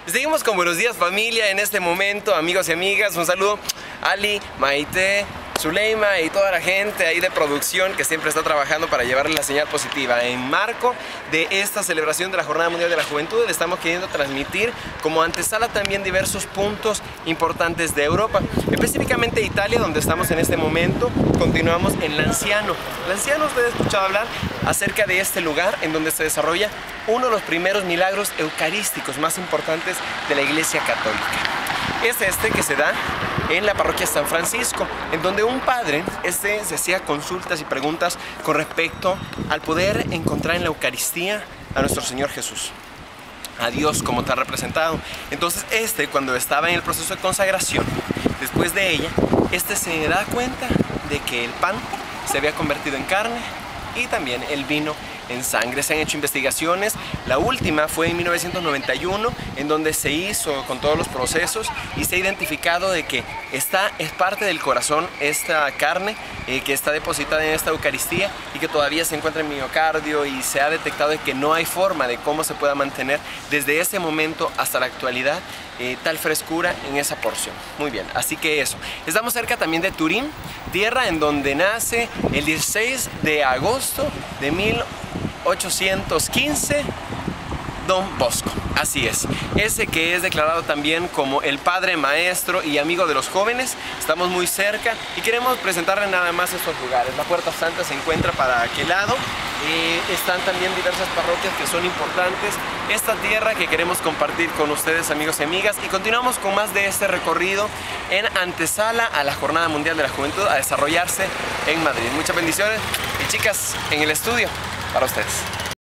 Seguimos con Buenos Días Familia en este momento, amigos y amigas. Un saludo a Ali, Maite, Zuleima y toda la gente ahí de producción que siempre está trabajando para llevarle la señal positiva. En marco de esta celebración de la Jornada Mundial de la Juventud, le estamos queriendo transmitir como antesala también diversos puntos importantes de Europa, específicamente Italia, donde estamos en este momento. Continuamos en Lanciano. Lanciano, usted ha escuchado hablar acerca de este lugar en donde se desarrolla uno de los primeros milagros eucarísticos más importantes de la Iglesia Católica. Es este que se da en la parroquia San Francisco, en donde un padre se hacía consultas y preguntas con respecto al poder encontrar en la Eucaristía a nuestro Señor Jesús, a Dios como tal representado. Entonces cuando estaba en el proceso de consagración, después de ella, se da cuenta de que el pan se había convertido en carne y también el vino en sangre. Se han hecho investigaciones, la última fue en 1991, en donde se hizo con todos los procesos y se ha identificado de que es parte del corazón esta carne que está depositada en esta Eucaristía y que todavía se encuentra en miocardio, y se ha detectado de que no hay forma de cómo se pueda mantener desde ese momento hasta la actualidad tal frescura en esa porción. Muy bien, así que eso. Estamos cerca también de Turín, tierra en donde nace el 16 de agosto de 1815 Don Bosco. Así es, ese que es declarado también como el padre maestro y amigo de los jóvenes. Estamos muy cerca y queremos presentarle nada más estos lugares. La Puerta Santa se encuentra para aquel lado. Están también diversas parroquias que son importantes. Esta tierra que queremos compartir con ustedes, amigos y amigas, y continuamos con más de este recorrido en antesala a la Jornada Mundial de la Juventud a desarrollarse en Madrid. Muchas bendiciones y chicas en el estudio para ustedes.